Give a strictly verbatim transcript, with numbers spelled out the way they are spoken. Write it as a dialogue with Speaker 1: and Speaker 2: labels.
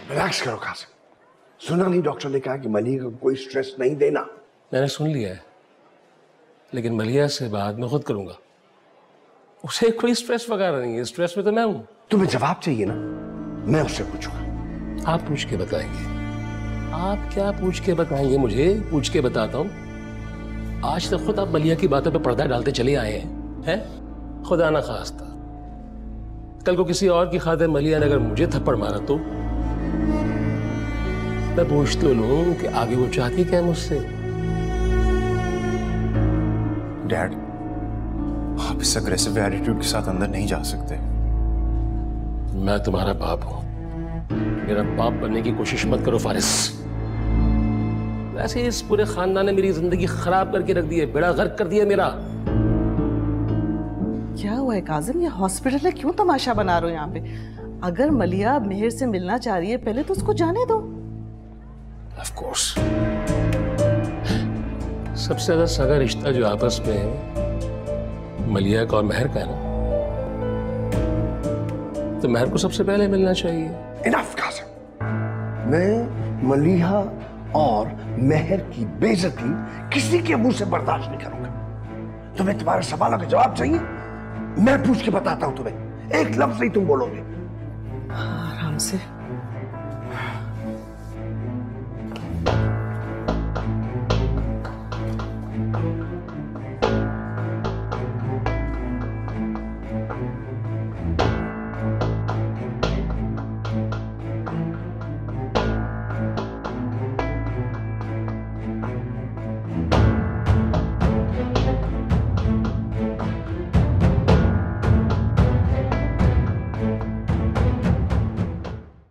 Speaker 1: Relax करो कासिम। सुना नहीं डॉक्टर ने कहा कि मलिया को कोई स्ट्रेस नहीं देना।
Speaker 2: मैंने सुन लिया है, लेकिन मलिया से बात मैं खुद करूंगा। उसे कोई स्ट्रेस वगैरह नहीं है, स्ट्रेस में तो मैं हूं।
Speaker 1: तुम्हें जवाब चाहिए ना, मैं उससे पूछूंगा।
Speaker 2: आप पूछ के बताएंगे? आप क्या पूछ के बताएंगे? मुझे पूछ के बताता हूं। आज तक खुद आप मलिया की बातों पे पर्दा डालते चले आए हैं, हैं? खुदा ना खास्ता कल को किसी और की खातिर मलिया ने अगर मुझे थप्पड़ मारा तो मैं पूछ तो लूं कि आगे वो चाहती क्या है मुझसे।
Speaker 3: डैड, आप इस अग्रेसिव एटीट्यूड के साथ अंदर नहीं जा सकते।
Speaker 2: मैं तुम्हारा बाप हूं, मेरा बाप बनने की कोशिश मत करो फारिस। वैसे इस पूरे खानदान ने मेरी जिंदगी खराब करके रख दी है, बेड़ा गर्क कर दिया मेरा।
Speaker 4: क्या हुआ है काजिम? ये हॉस्पिटल है, क्यों तमाशा बना रहे हो यहाँ पे? अगर मलिया मेहर से मिलना चाह रही है पहले तो उसको जाने दो।
Speaker 2: Of course. सबसे ज्यादा सगा रिश्ता जो आपस में है मलिया का और मेहर का है ना, तो मेहर को सबसे पहले मिलना चाहिए।
Speaker 1: इनफ कासिम, मैं मलिहा और मेहर की बेइज्जती किसी के मुंह से बर्दाश्त नहीं करूंगा। तुम्हें तुम्हारे सवालों का जवाब चाहिए? मैं पूछ के बताता हूं तुम्हें, एक लफ्ज नहीं तुम बोलोगे।
Speaker 4: आराम से।